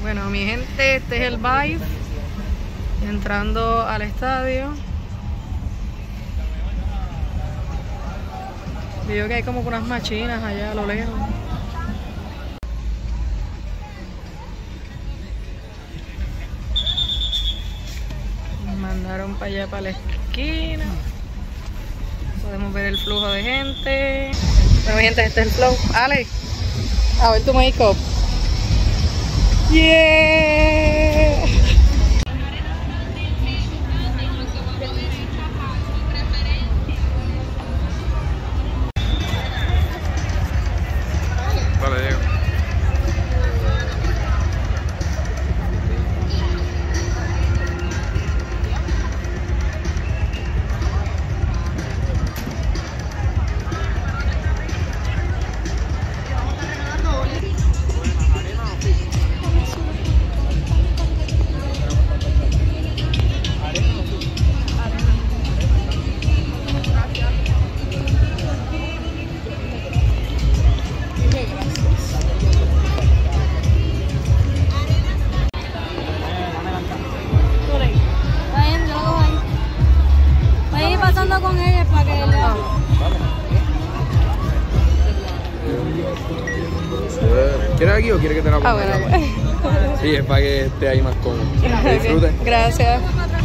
Bueno, mi gente, este es el vibe entrando al estadio. Veo que hay como unas machinas allá a lo lejos. Nos mandaron para allá, para la esquina. Podemos ver el flujo de gente. Bueno, mi gente, este es el flow. Ale, a ver tu make-up. Yeah. Vale, Diego. Con ella para que ¿Quieres aquí o quieres que te la ponga? Bueno. Sí, es para que esté ahí más cómodo. Que disfrutes. Gracias.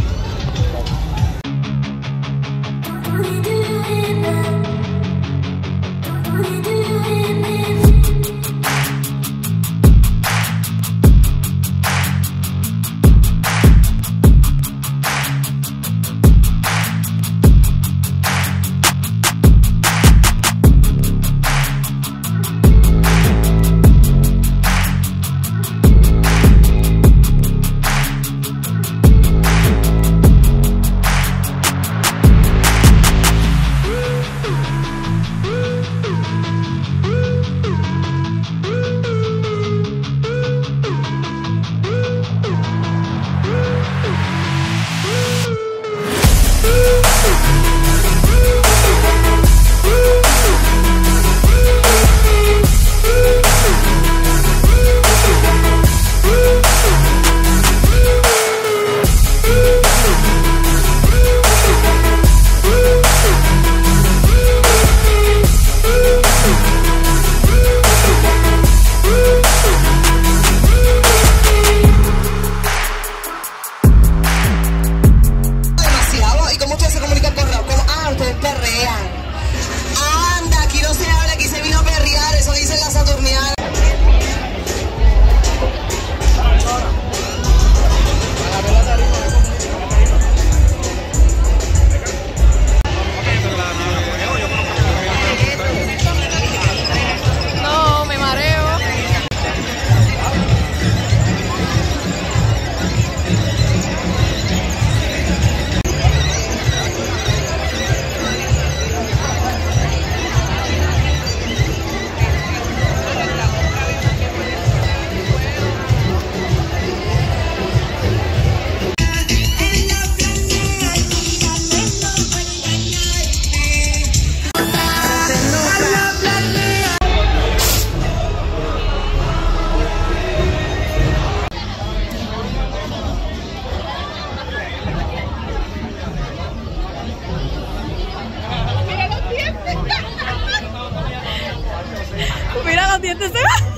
Mira los dientes, se van.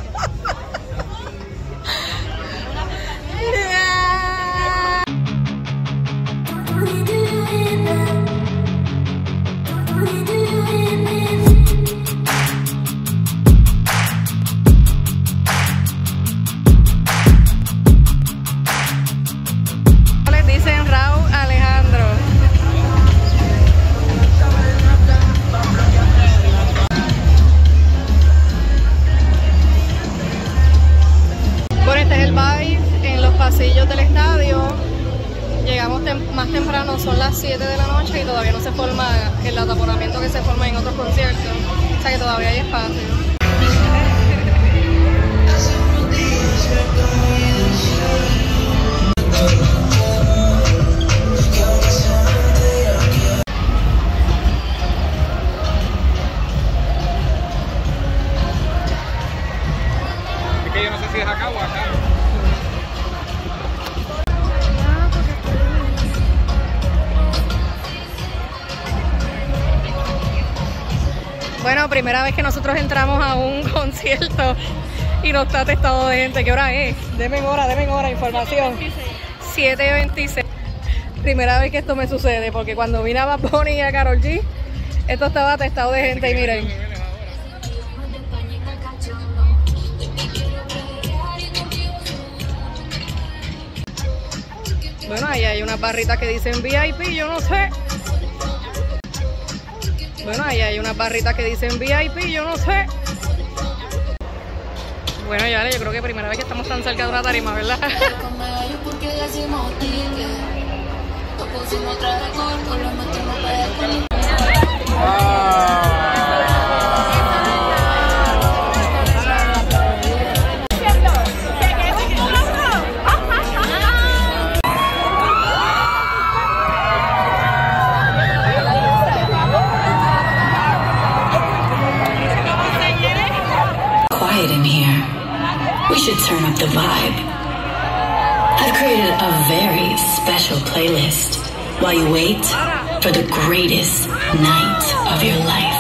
Les dicen Raúl Alejandro. Bueno, este es el vibe en los pasillos del estadio. Llegamos más temprano, son las 7 de la noche y todavía no se forma el ataponamiento que se forma en otros conciertos. O sea que todavía hay espacio. Es que yo no sé si es acá o acá. Bueno, primera vez que nosotros entramos a un concierto y no está atestado de gente. ¿Qué hora es? Deme hora, información. 7:26. Primera vez que esto me sucede, porque cuando vine a Bad Bunny y a Karol G, esto estaba atestado de gente y miren. Bueno, ahí hay unas barritas que dicen VIP, yo no sé. Bueno, ahí hay unas barritas que dicen VIP, yo no sé. Bueno, ya yo creo que primera vez que estamos tan cerca de una tarima, ¿verdad? Quiet in here. We should turn up the vibe. I've created a very special playlist while you wait for the greatest night of your life.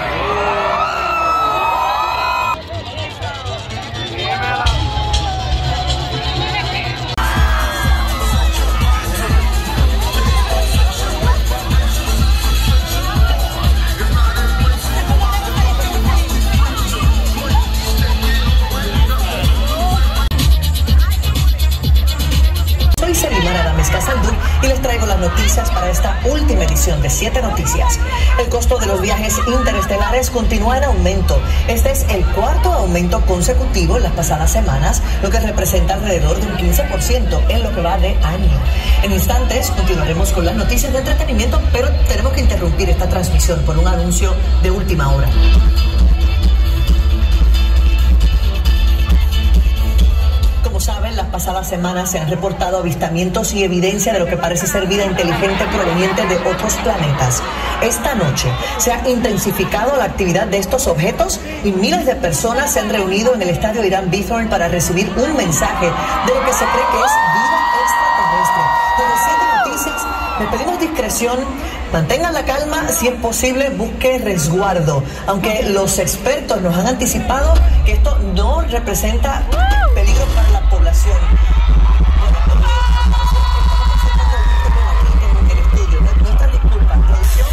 Y les traigo las noticias para esta última edición de 7 Noticias. El costo de los viajes interestelares continúa en aumento. Este es el cuarto aumento consecutivo en las pasadas semanas, lo que representa alrededor de un 15% en lo que va de año. En instantes continuaremos con las noticias de entretenimiento, pero tenemos que interrumpir esta transmisión por un anuncio de última hora. Como saben, las pasadas semanas se han reportado avistamientos y evidencia de lo que parece ser vida inteligente proveniente de otros planetas. Esta noche se ha intensificado la actividad de estos objetos y miles de personas se han reunido en el estadio Irán Bithorn para recibir un mensaje de lo que se cree que es vida extraterrestre. Desde 7 Noticias les pedimos discreción, mantengan la calma, si es posible busque resguardo, aunque los expertos nos han anticipado que esto no representa peligro para la población. En el estudio, nuestra disculpa, producción.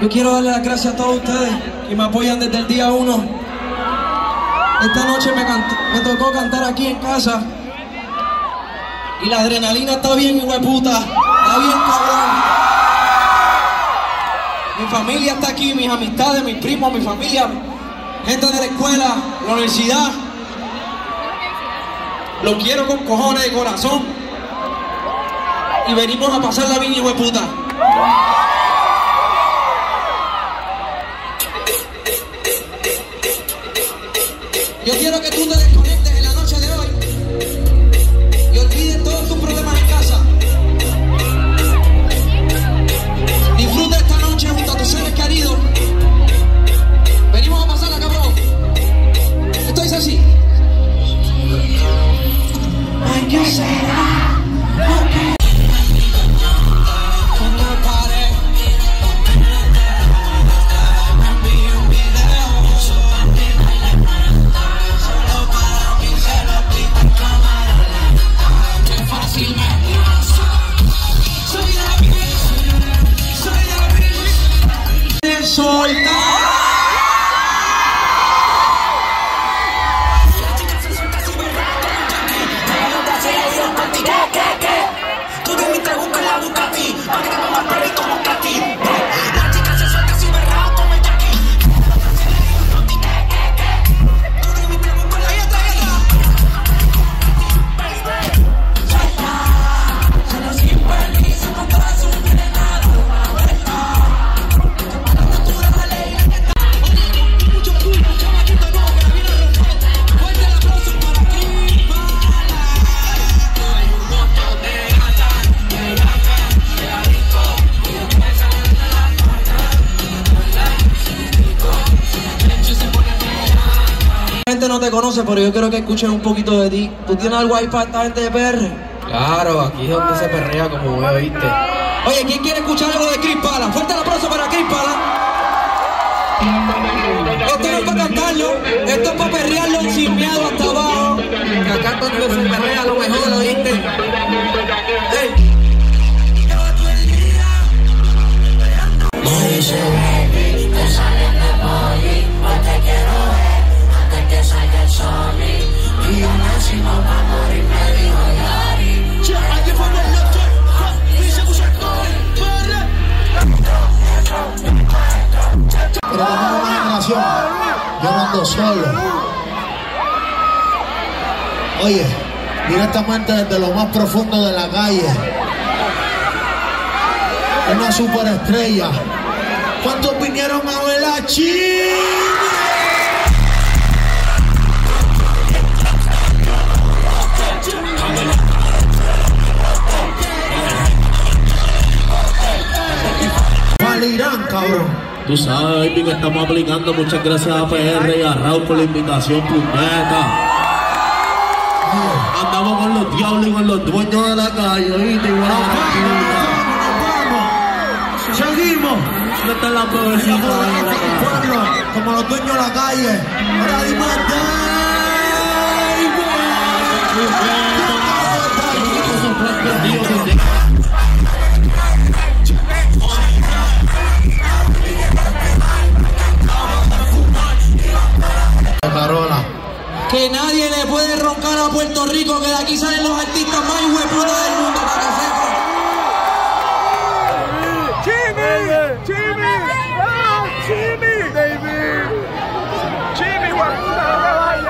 Yo quiero darle las gracias a todos ustedes que me apoyan desde el día 1. Esta noche me tocó cantar aquí en casa. Y la adrenalina está bien, hijueputa. Está bien, cabrón. Mi familia está aquí, mis amistades, mis primos, mi familia, gente de la escuela, la universidad. Lo quiero con cojones de corazón. Y venimos a pasarla bien, hijueputa. Yo quiero que tú te desconectes en la noche de hoy y olvides todos tus problemas en casa. Disfruta esta noche junto a tus seres queridos. Venimos a pasarla, cabrón. Esto dice así. Ay, ¿qué será? No te conoce, pero yo quiero que escuchen un poquito de ti. ¿Tú tienes algo ahí para esta gente de PR? Claro, aquí es donde se perrea, como veo, ¿viste? Oye, ¿quién quiere escuchar algo de Chris Pala? Fuerte el aplauso para Chris Pala. Esto no es para cantarlo, esto es para perrearlo sin miedo hasta abajo. Que acá es donde se perrea lo mejor, ¿lo viste? ¡Ey! Pero bajo una generación, yo no ando solo. Oye, directamente desde lo más profundo de la calle, una superestrella. ¿Cuántos vinieron a ver a Chimi? Valirán, cabrón. Tú sabes, baby, que estamos aplicando. Muchas gracias a PR y a Raúl por la invitación, puñeta. Andamos con los diablos y con los dueños de la calle, ¿viste? Vamos. Seguimos. ¿Dónde están las bebecitas? Como los dueños de la calle. Ahora dime, Carola. Que nadie le puede roncar a Puerto Rico, que de aquí salen los artistas más hueputas del mundo, para que sepan. ¡Chimi! ¡David! ¡Chimi, hueputa, no me vaya!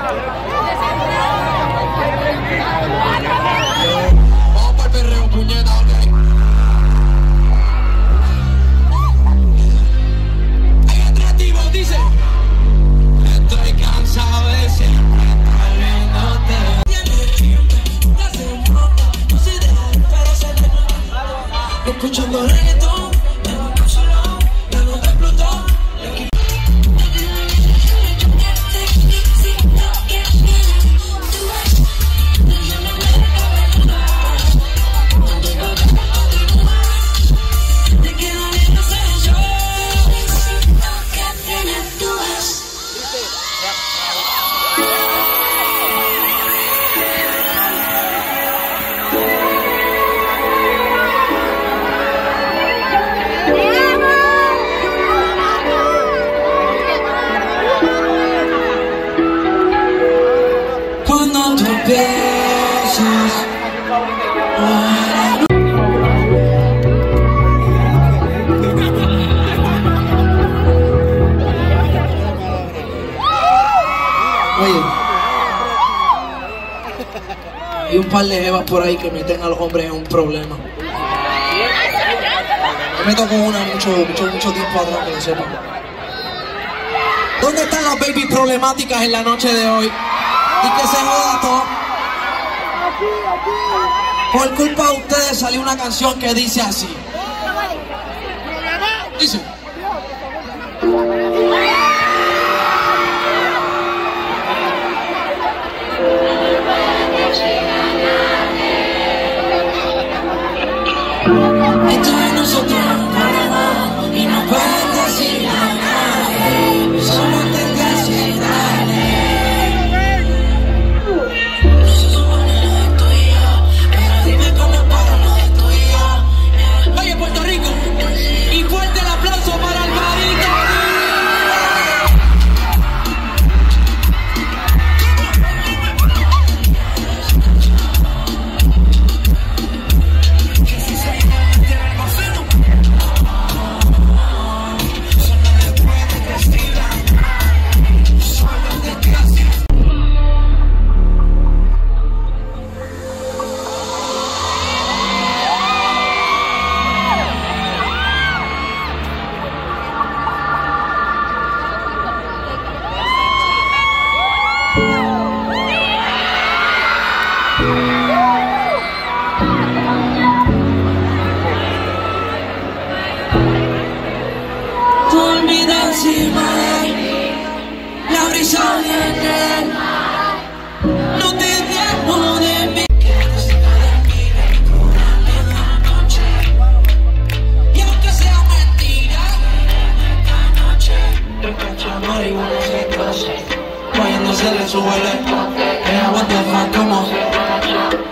Vamos para el perreo, puñeta, ok. Hay atractivo, dice. Estoy cansado de siempre estar viéndote. Escuchando reggaetón. piensas. Oye, hay un par de jevas por ahí que meten a los hombres en un problema. Yo me tocó una mucho tiempo atrás, que lo sepan. ¿Dónde están las baby problemáticas en la noche de hoy? Y que se joda todo. Por culpa de ustedes salió una canción que dice así. Dice. Esto es nosotros y no puedes decir a nadie. Somos desgraciados. No se supone lo de tú y yo, pero dime cómo para lo de tú y yo. Oye, Puerto Rico, y fuerte el aplauso para Alvarito. Tú olvidas encima de mí, la brisa viene, no te dejo de mí. Y aunque sea mentira, esta noche te cacha marihuana se cose, cuando se le sube el esto, ella what the fuck, como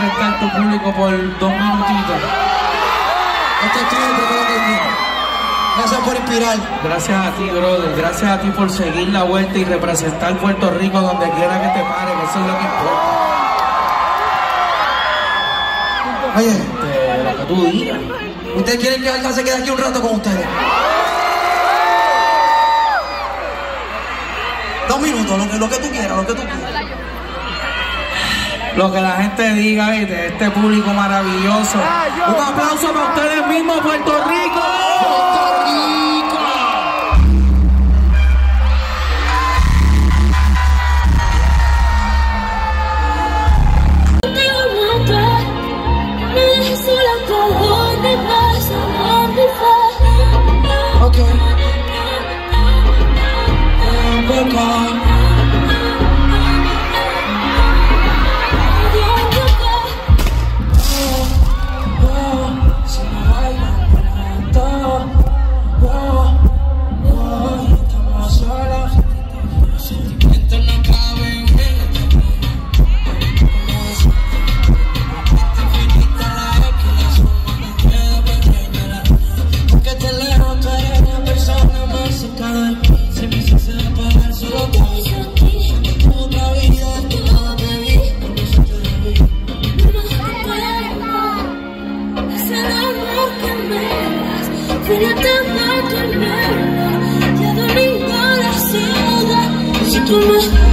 prestar tu público por 2 minutitos. Este es tuyo, te tengo que decir. Gracias por inspirar. Gracias a ti, brother. Gracias a ti por seguir la vuelta y representar Puerto Rico donde quiera que te pare, que eso es lo que importa. Oye, Lo que tú digas. ¿ustedes quieren que Alga se quede aquí un rato con ustedes? 2 minutos, lo que tú quieras, lo que tú quieras. Lo que la gente diga, ¿viste? Este público maravilloso. Un aplauso para ustedes mismos, Puerto Rico. ¡Puerto Rico! Ok. Si tú no